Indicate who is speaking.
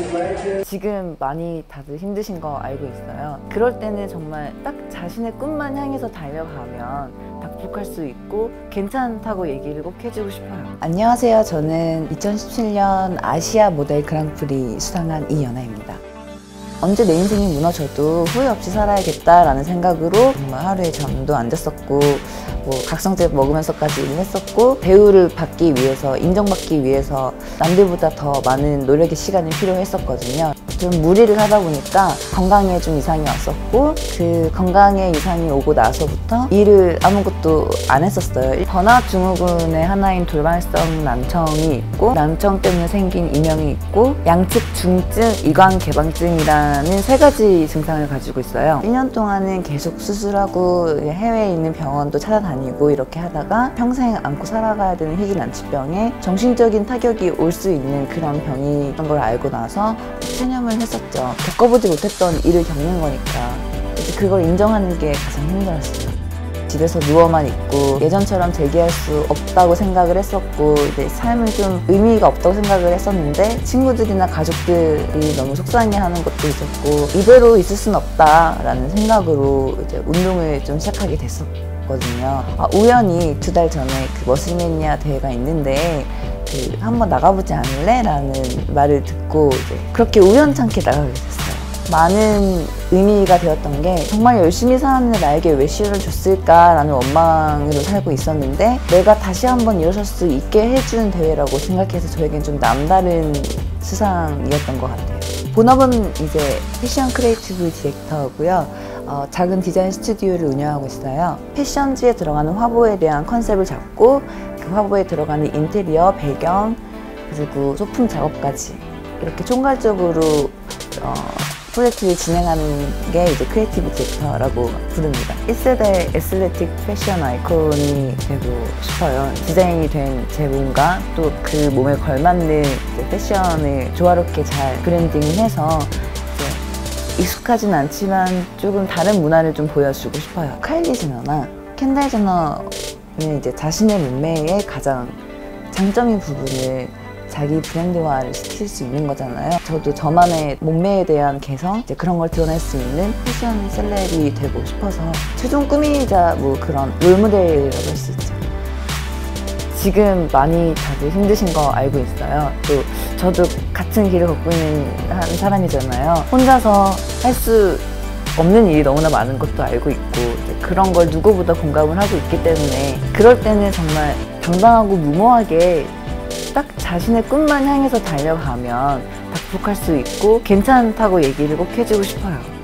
Speaker 1: 지금 많이 다들 힘드신 거 알고 있어요. 그럴 때는 정말 딱 자신의 꿈만 향해서 달려가면 극복할 수 있고 괜찮다고 얘기를 꼭 해주고 싶어요. 안녕하세요. 저는 2017년 아시아 모델 그랑프리 수상한 이연아입니다. 언제 내 인생이 무너져도 후회 없이 살아야겠다라는 생각으로 정말 하루에 잠도 안 잤었고 각성제 먹으면서까지 일을 했었고, 배우를 받기 위해서, 인정받기 위해서 남들보다 더 많은 노력의 시간이 필요했었거든요. 좀 무리를 하다 보니까 건강에 좀 이상이 왔었고, 그 건강에 이상이 오고 나서부터 일을 아무것도 안 했었어요. 번아웃 증후군의 하나인 돌발성 난청이 있고, 난청 때문에 생긴 이명이 있고, 양측 중증 이관개방증이라는 3가지 증상을 가지고 있어요. 1년 동안은 계속 수술하고 해외에 있는 병원도 찾아다니고 이렇게 하다가 평생 안고 살아가야 되는 희귀난치병에 정신적인 타격이 올 수 있는 그런 병이란 걸 알고 나서 체념을 했었죠. 겪어보지 못했던 일을 겪는 거니까 그걸 인정하는 게 가장 힘들었어요. 집에서 누워만 있고 예전처럼 재기할 수 없다고 생각을 했었고, 이제 삶은 좀 의미가 없다고 생각을 했었는데, 친구들이나 가족들이 너무 속상해하는 것도 있었고, 이대로 있을 순 없다라는 생각으로 이제 운동을 좀 시작하게 됐었거든요. 우연히 2달 전에 그 머슬매니아 대회가 있는데 한번 나가보지 않을래? 라는 말을 듣고 이제 그렇게 우연찮게 나가게 됐어요. 많은 의미가 되었던 게, 정말 열심히 살았는데 나에게 왜 시련을 줬을까라는 원망으로 살고 있었는데, 내가 다시 한번 일어설 수 있게 해준 대회라고 생각해서 저에겐 좀 남다른 수상이었던 것 같아요. 본업은 이제 패션 크리에이티브 디렉터고요. 작은 디자인 스튜디오를 운영하고 있어요. 패션지에 들어가는 화보에 대한 컨셉을 잡고, 그 화보에 들어가는 인테리어, 배경, 그리고 소품 작업까지 이렇게 총괄적으로 프로젝트를 진행하는 게 이제 크리에이티브 디렉터라고 부릅니다. 1세대 에스테틱 패션 아이콘이 되고 싶어요. 디자인이 된 제 몸과 또 그 몸에 걸맞는 패션을 조화롭게 잘 브랜딩해서 익숙하진 않지만 조금 다른 문화를 좀 보여주고 싶어요. 카일리 제너나 켄달 제너는 이제 자신의 몸매의 가장 장점인 부분을 자기 브랜드화를 시킬 수 있는 거잖아요. 저도 저만의 몸매에 대한 개성, 그런 걸 드러낼 수 있는 패션 셀럽이 되고 싶어서 최종 꿈이자 그런 롤모델이라고 할 수 있죠. 지금 많이 다들 힘드신 거 알고 있어요. 또 저도 같은 길을 걷고 있는 한 사람이잖아요. 혼자서 할 수 없는 일이 너무나 많은 것도 알고 있고, 그런 걸 누구보다 공감을 하고 있기 때문에 그럴 때는 정말 당당하고 무모하게 딱 자신의 꿈만 향해서 달려가면 극복할 수 있고 괜찮다고 얘기를 꼭 해주고 싶어요.